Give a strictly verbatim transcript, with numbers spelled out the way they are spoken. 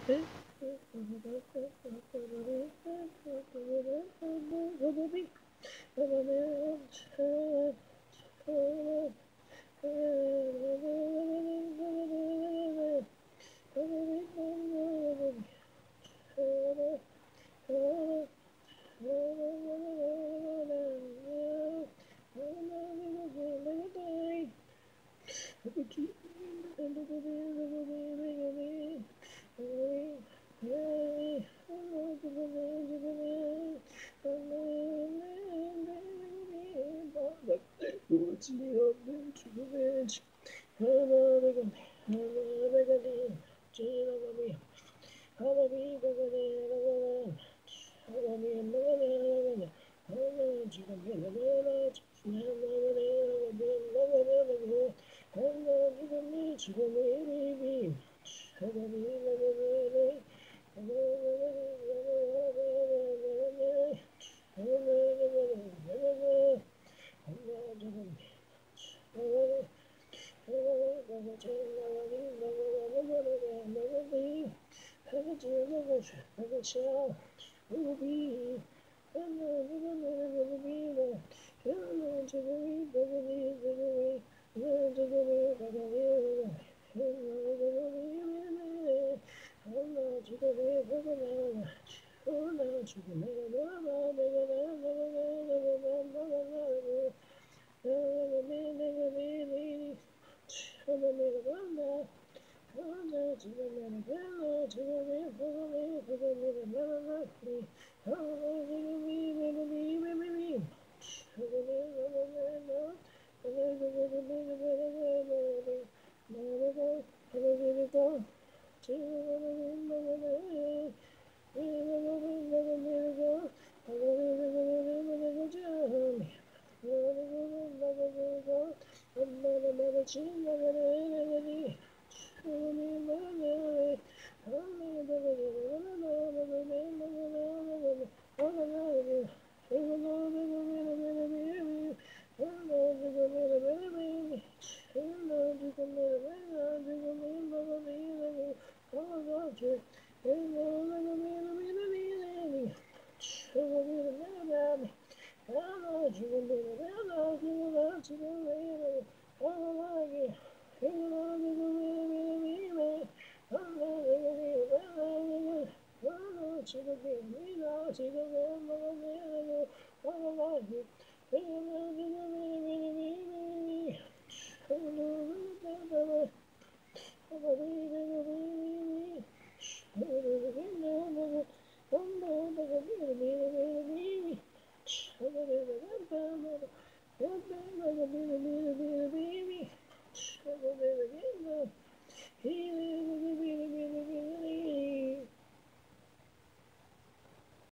What's me up into the bench? Hello, Begani. Hello, Begani. Gina, Mami. Hello, Begani. Hello, me, and Begani. Hello, Gina, Begani. Hello, Begani. Hello, Gina, me, Gina, me, me. Hello, me, Begani. Hello, Hello, Hello,